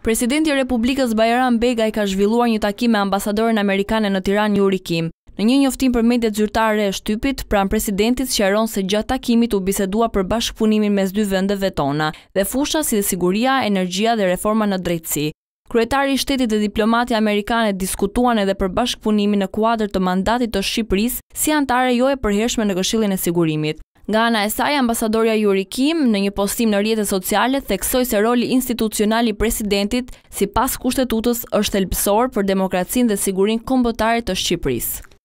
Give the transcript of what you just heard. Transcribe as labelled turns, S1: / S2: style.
S1: Presidenti i Republikës Bajram Begaj ka zhvilluar një takim me ambasadoren amerikane në Tiranë Yuri Kim. Në një njoftim për mediat zyrtare e shtypit, pranë presidentit sqaron se gjatë takimit u bisedua për bashkëpunimin mes dy vendeve tona dhe fusha si siguria, energjia dhe reforma në drejtësi. Kryetari i shtetit dhe diplomati amerikanë diskutuan edhe për bashkëpunimin në kuadër të mandatit të Shqipërisë si antare jo e përhershme në Këshillin e Sigurimit. Nga ana e saj, ambasadorja Yuri Kim në një postim në rrjetet sociale theksoi se roli institucional i presidentit sipas kushtetutës është thelbësor për demokracinë dhe sigurinë kombëtare të Shqipërisë.